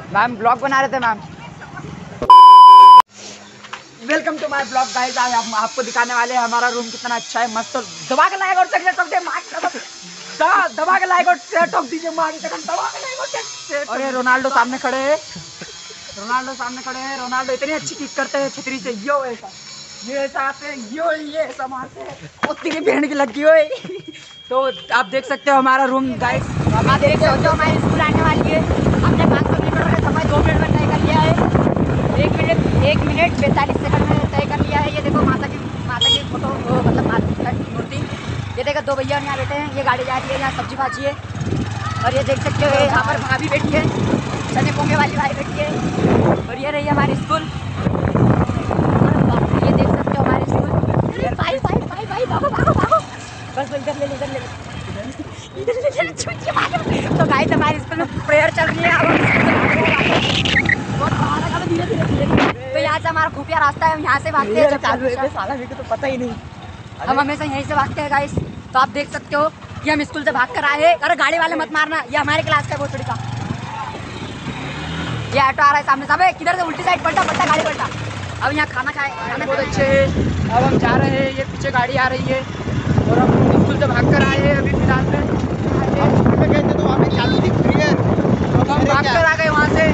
Ma'am blog बना रहे थे ma'am. Welcome to my blog guys. आज हम आपको दिखाने वाले हैं हमारा रूम कितना अच्छा है, मस्त। दबा के लाइक और शेयर ठोक दे, दबा के लाइक और शेयर ठोक दीजिए, दबा के लाइक और शेयर। और ये रोनाल्डो सामने खड़े हैं, रोनाल्डो इतनी अच्छी किक करते हैं छतरी से, यो ऐसा, ये ऐसा आते हैं, यो ये ऐसा मारते हैं, उतनी बहन की लगी हुई। तो आप देख सकते हो हमारा रूम गाइस। आप देख सकते हो हमारी स्कूल आने वाली है। हमने 500 मीटर वाले समय 2 मिनट में तय कर लिया है। 1 मिनट 42 सेकंड में तय कर लिया है। ये देखो माता की फोटो, मतलब माता की मूर्ति। ये देखो 2 भैया यहाँ बैठे हैं, ये गाड़ी जा रही है, यहाँ सब्जी भाजी है। और ये देख सकते हो यहाँ पर भाभी बैठी है, चने पोंगे वाली भाई बैठी है। और ये रही हमारी स्कूल। ये देख सकते हो हमारी स्कूल। भाई भागो बस इधर ले। तो गाइस हमारी स्कूल में प्रेयर चल रही है। तो यहाँ से हमारा खुफिया रास्ता है, यहाँ से भागते हैं। साला मेरे को तो पता ही नहीं, हम हमेशा यहीं से भागते हैं गाइस। तो आप देख सकते हो कि हम स्कूल से भाग कर आए हैं। अरे गाड़ी वाले मत मारना, ये हमारे क्लास का है बहुत बड़ी का। ये ऑटो आ रहा है सामने, सामने किधर से उल्टी साइड पलटा गाड़ी पलटा। अब यहाँ खाना बहुत अच्छे है। अब हम जा रहे हैं, ये पीछे गाड़ी आ रही है और हम स्कूल से भाग कर आए हैं। अभी फिलहाल में गए थे तो वहाँ पे चालू थी प्रेयर, तो हम भाग कर आ गए वहाँ से।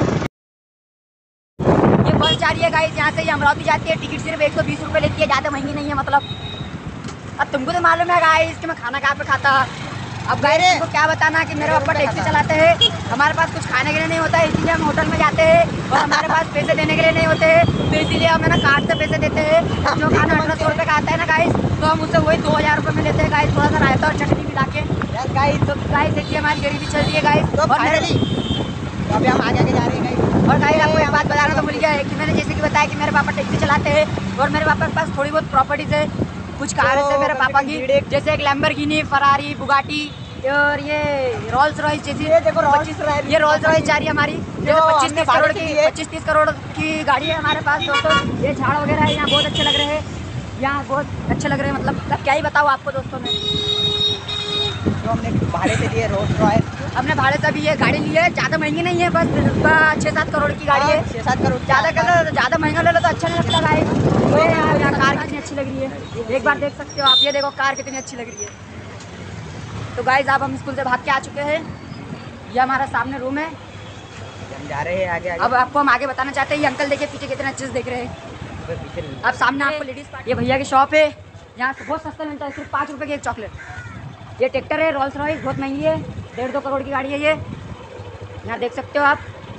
ये बस जा रही है गाइस, यहाँ से ये अमरावती जाती है। टिकट सिर्फ 120 रुपये लेती है, ज़्यादा महंगी नहीं है। मतलब अब तुमको तो मालूम है गाइस कि मैं खाना कहाँ पे खाता। अब गाइस तुमको क्या बताना कि मेरे पापा टैक्सी चलाते हैं, हमारे पास कुछ खाने के लिए नहीं होता है, इसीलिए हम होटल में जाते हैं। और हमारे पास पैसे देने के लिए नहीं होते हैं, तो इसीलिए हम ना कार्ड से पैसे देते हैं। जो खाना 1800 रुपये का आता है ना गाइस, तो हम उससे वही 2000 रुपये में लेते हैं गाइस, थोड़ा सा रायता और चटनी मिला के गाइस। तो गाइस देखिए हमारी गरीबी चल रही है गाइस। और अभी हम आगे जा रहे हैं गाइस। और गाइस आपको एक बात बताना तो भूल गया है कि मैंने जैसे कि बताया कि मेरे पापा टैक्सी चलाते हैं और मेरे पापा के पास थोड़ी बहुत प्रॉपर्टीज है, कुछ कार है मेरे पापा की, जैसे एक लैम्बोर्गिनी, फरारी, बुगाटी और ये रोल्स रॉयस जैसी। ये देखो ये रोल्स रॉयस जा रही है हमारी, 25-30 करोड़ की गाड़ी है हमारे पास दोस्तों। ये झाड़ वगैरह है, यहाँ बहुत अच्छे लग रहे हैं, यहाँ बहुत अच्छे लग रहे हैं। मतलब क्या ही बताऊँ आपको दोस्तों में। तो हमने भाड़े से लिए रोल्स रॉयस, हमने भाड़े से भी ये गाड़ी ली है। ज़्यादा महंगी नहीं है, बस 6-7 करोड़ की गाड़ी है। 6-7 करोड़ ज़्यादा महंगा ले लो तो अच्छा नहीं लगता गाइस। यहाँ कार कितनी अच्छी लग रही है, एक बार देख सकते हो आप। ये देखो कार कितनी अच्छी लग रही है। तो गाइस अब हम स्कूल से भाग के आ चुके हैं, ये हमारा सामने रूम है, हम जा रहे हैं आगे। अब आपको हम आगे बताना चाहते हैं। ये अंकल देखिए पीछे कितने अच्छे से देख रहे हैं। अब सामने आपको लेडीज पार्टी, ये भैया की शॉप है, यहाँ बहुत सस्ता मिलता है, सिर्फ 5 रुपये की एक चॉकलेट। ये ट्रैक्टर है रोल्स रॉयस, बहुत महंगी है, 1.5-2 करोड़ की गाड़ी है ये, यहाँ देख सकते हो आप।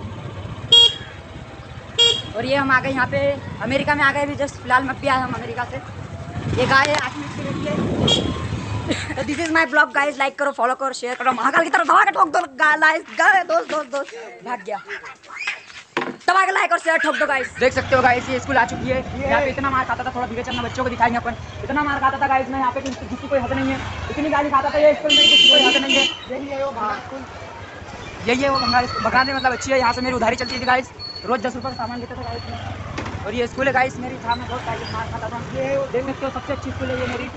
और ये हम आ गए यहाँ पे अमेरिका में आ गए, अभी जस्ट फिलहाल में भी आए हम अमेरिका से। ये गाय है 8 मिनट की रहती है। तो this is my blog guys, like करो, फॉलो करो, शेयर करो। महाकाल की तरह दबा के ठोक दो गाइस, दोस्त भाग गया। दबा के लाइक और शेयर ठोक दो गाइस। देख सकते हो गाइस ये स्कूल आ चुकी है। यहाँ पे इतना मार खाता था, थोड़ा धीरे चलना, बच्चों को दिखाएंगे अपन। इतना मार खाता था गाइस मैं यहाँ पे, किसी कोई हद नहीं है, इतनी गाली खाता था ये स्कूल में, किसी कोई हद नहीं है। यही है वो बगाने, मतलब अच्छी है। यहाँ से मेरी उधारी चलती थी गाइस, रोज 10 रुपये का सामान लेता था गाइस। और ये स्कूल है गाइस मेरी, था मैं बहुत मार खाता था। ये देख सकते हो सबसे अच्छी स्कूल है ये मेरी।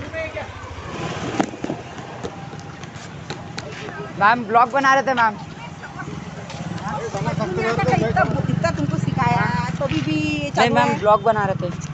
मैम ब्लॉग बना रहे थे मैम। कितना तुमको सिखाया तो भी नहीं मैम ब्लॉग बना रहे थे।